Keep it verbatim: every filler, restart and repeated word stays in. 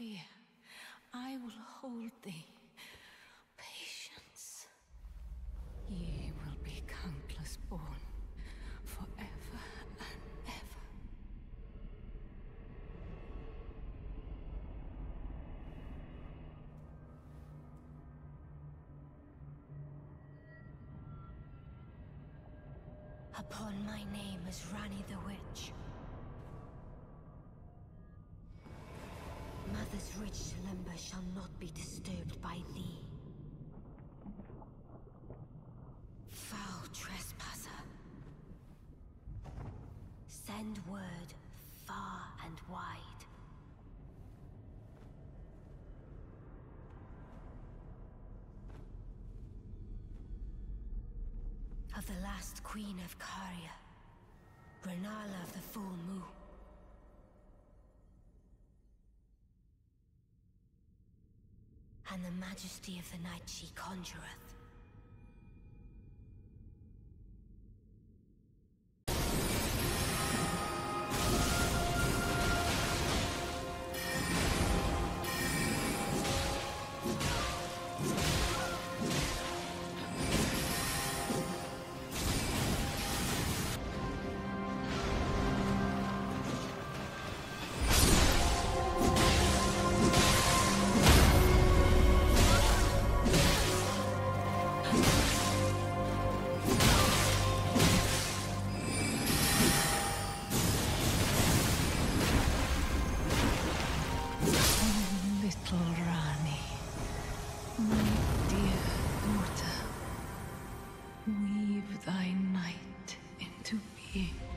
fear. I will hold thee. Patience. Ye will be countless born, forever and ever. Upon my name is Ranni the Witch. Mother's rich slumber shall not be disturbed by thee. Foul trespasser. Send word far and wide. Of the last queen of Caria, Rennala of the full moon. And the majesty of the night she conjureth. Weave thy night into being.